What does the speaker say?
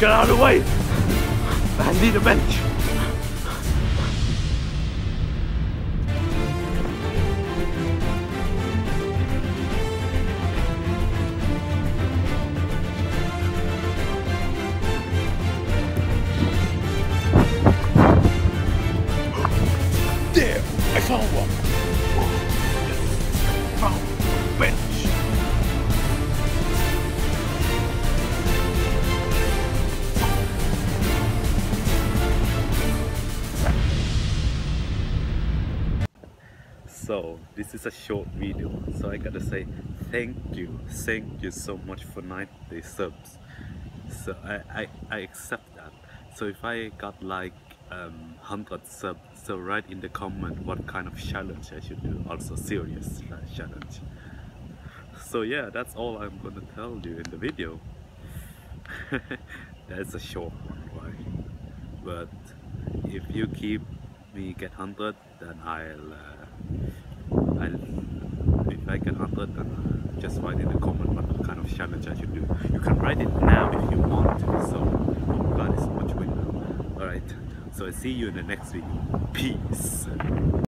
Get out of the way! I need a bench! There! I found one! Found a bench! So this is a short video, so I gotta say thank you so much for 90 subs. So I accept that. So if I got like 100 subs, so write in the comment what kind of challenge I should do, also serious challenge. So yeah, that's all I'm gonna tell you in the video. That's a short one, right? But if you keep me get 100, then if I get 100, then just write in the comment what kind of challenge I should do. You can write it now if you want to. So, oh god, it's so much wind now. Alright, so I see you in the next video. Peace.